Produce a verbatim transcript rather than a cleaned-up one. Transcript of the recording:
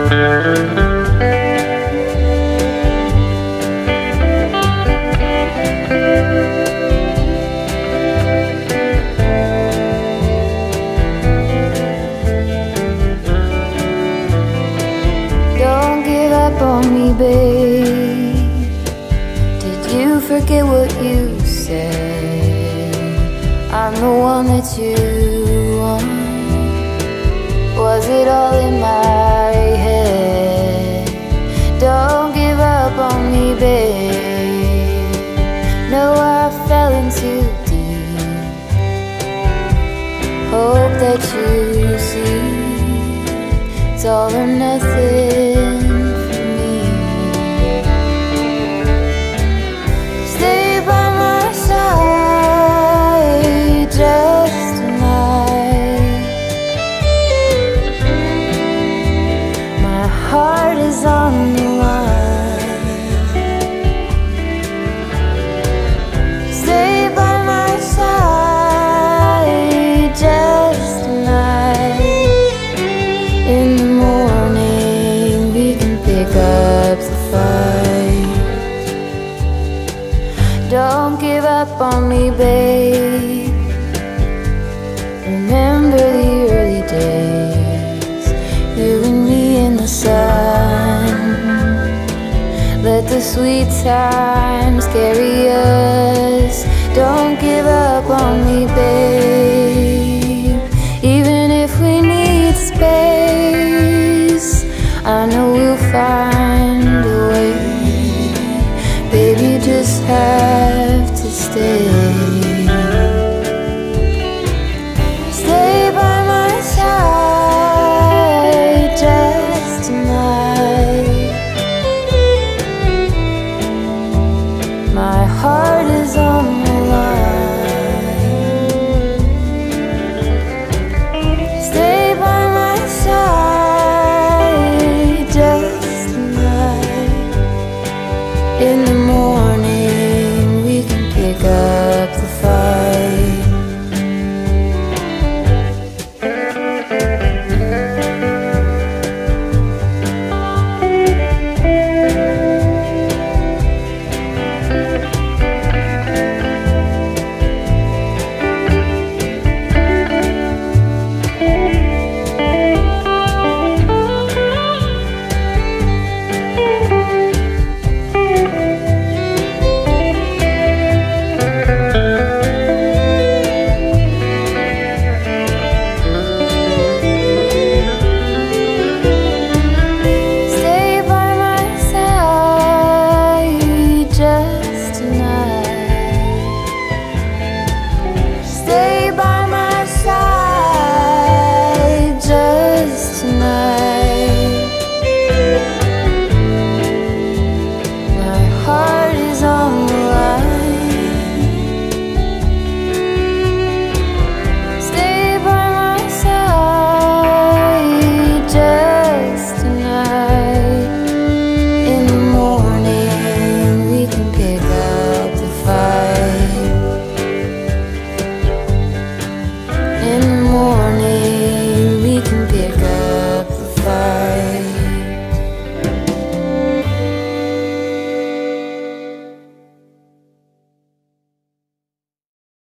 On me, babe. Did you forget what you said? I'm the one that you want. Was it all in my head? Don't give up on me, babe. No, I fell in too deep. Hope that you see it's all or nothing. Heart is on the line. Stay by my side just tonight. In the morning we can pick up the fight. Don't give up on me, babe. Remember the early days, you and me in the sun. Let the sweet times carry us. Don't give up on me, babe.